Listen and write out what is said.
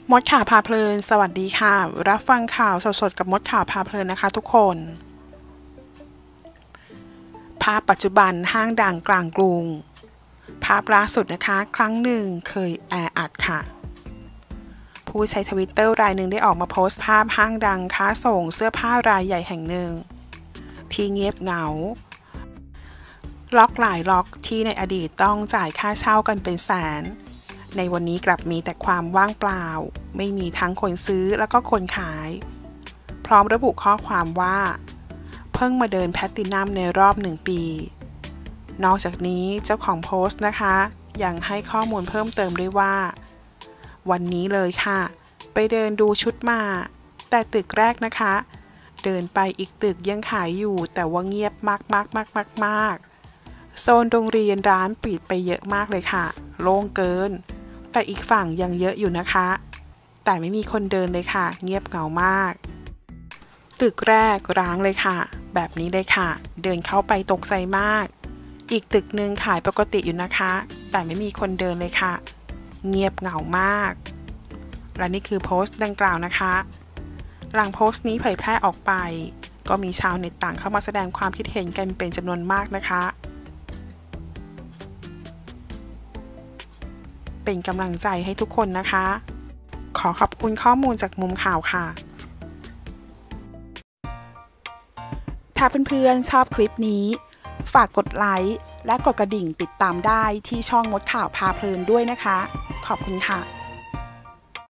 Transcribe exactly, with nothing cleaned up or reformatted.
มดข่าวพาเพลินสวัสดีค่ะรับฟังข่าวสดๆกับมดข่าวพาเพลินนะคะทุกคนภาพปัจจุบันห้างดังกลางกรุงภาพล่าสุดนะคะครั้งหนึ่งเคยแออัดค่ะผู้ใช้ทวิตเตอร์รายหนึ่งได้ออกมาโพสต์ภาพห้างดังค้าส่งเสื้อผ้ารายใหญ่แห่งหนึ่งที่เงียบเหงาล็อกหลายล็อกที่ในอดีตต้องจ่ายค่าเช่ากันเป็นแสนในวันนี้กลับมีแต่ความว่างเปล่าไม่มีทั้งคนซื้อแล้วก็คนขายพร้อมระบุข้อความว่าเพิ่งมาเดินแพลตตินัมในรอบหนึ่งปีนอกจากนี้เจ้าของโพสต์นะคะยังให้ข้อมูลเพิ่มเติมด้วยว่าวันนี้เลยค่ะไปเดินดูชุดมาแต่ตึกแรกนะคะเดินไปอีกตึกยังขายอยู่แต่ว่าเงียบมากมากมากมากมากโซนโรงเรียนร้านปิดไปเยอะมากเลยค่ะโล่งเกินแต่อีกฝั่งยังเยอะอยู่นะคะแต่ไม่มีคนเดินเลยค่ะเงียบเหงามากตึกแรกร้างเลยค่ะแบบนี้เลยค่ะเดินเข้าไปตกใจมากอีกตึกนึงขายปกติอยู่นะคะแต่ไม่มีคนเดินเลยค่ะเงียบเหงามากและนี่คือโพสต์ดังกล่าวนะคะหลังโพสต์นี้เผยแพร่ออกไปก็มีชาวเน็ตต่างเข้ามาแสดงความคิดเห็นกันเป็นจำนวนมากนะคะเป็นกำลังใจให้ทุกคนนะคะขอขอบคุณข้อมูลจากมุมข่าวค่ะถ้าเพื่อนๆชอบคลิปนี้ฝากกดไลค์และกดกระดิ่งติดตามได้ที่ช่องมดข่าวพาเพลินด้วยนะคะขอบคุณค่ะ